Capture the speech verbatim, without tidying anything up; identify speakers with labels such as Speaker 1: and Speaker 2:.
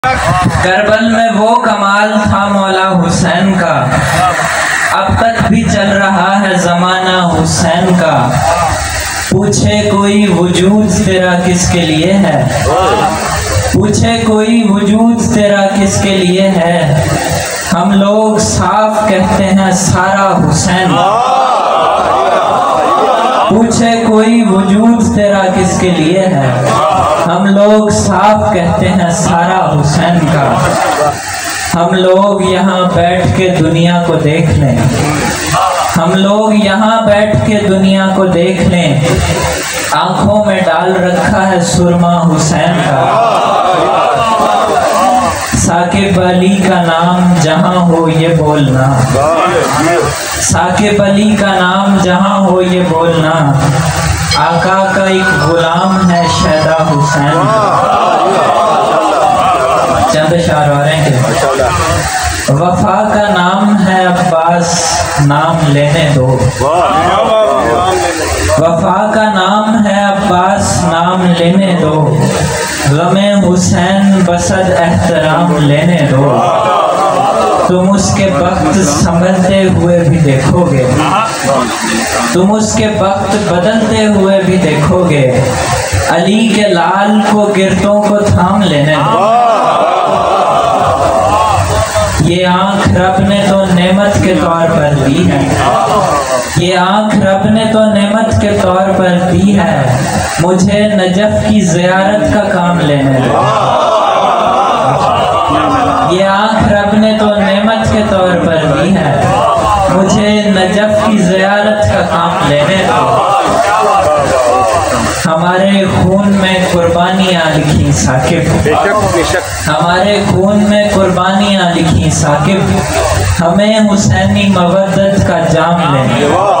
Speaker 1: करबल में वो कमाल था मौला हुसैन का, अब तक भी चल रहा है जमाना हुसैन का। पूछे कोई वजूद तेरा किसके लिए है, पूछे कोई वजूद तेरा किसके लिए है, हम लोग साफ कहते हैं सारा हुसैन। पूछे कोई वजूद तेरा किसके लिए है, हम लोग साफ कहते हैं सारा हुसैन का। हम लोग यहाँ बैठ के दुनिया को देख लें, हम लोग यहाँ बैठ के दुनिया को देख लें, आंखों में डाल रखा है सुरमा हुसैन का। साकिब अली का नाम जहाँ हो ये बोलना, साकिब अली का नाम जहाँ हो ये बोलना, आका का एक गुलाम है शहदा हुसैन। चंद शार और हैं कि वफा का नाम है अब्बास, नाम लेने दो। वफा का नाम है अब्बास, नाम लेने दो। गमे हुसैन बसद एहतराम लेने दो। तुम उसके वक्त संभलते हुए भी देखोगे, तुम उसके वक्त बदलते हुए भी देखोगे। अली के लाल को गिरतों को थाम लेने दो। ये आंख रब ने तो नेमत के तौर पर दी है, ये आंख रब ने तो नेमत के तौर पर दी है। मुझे नजफ की ज़ियारत का काम लेने दो। ये आंख रब ने तो नेमत के तौर पर दी है, मुझे नजफ की ज़ियारत का काम लेने दो। हमारे खून में कुर्बानियाँ लिखी साकिब, हमारे खून में कुर्बानियाँ लिखी साकिब, हमें हुसैनी मवद्दत का जाम लेने दो।